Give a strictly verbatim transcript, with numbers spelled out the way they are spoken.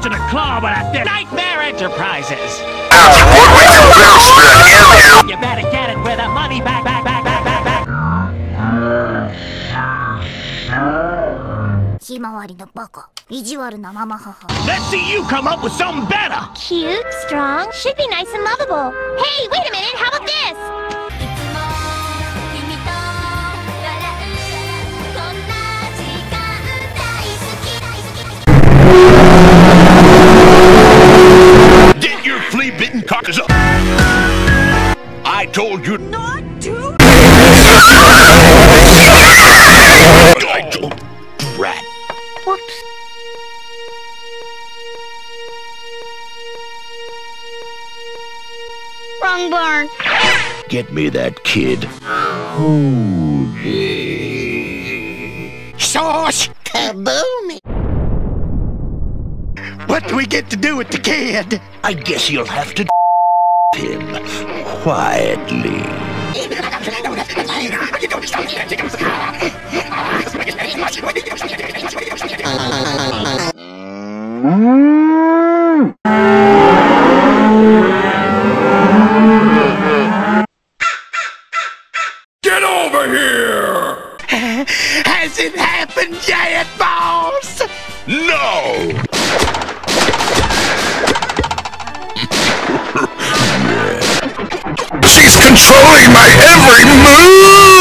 to the club with a Nightmare Enterprises. You better get it with the money back, back, back, back, back, back. ひまわりのバカ、意地悪なママ母。 Let's see you come up with something better. Cute, strong, should be nice and lovable. Hey, wait a minute, how about this? Get your flea-bitten cockers up. I told you not to. I told rat. Whoops. Wrong barn. Get me that kid. Oh, yeah. Sauce! Kaboom! What do we get to do with the kid? I guess you'll have to him quietly. Get over here! Has it happened yet, boss? No! She's controlling my every move!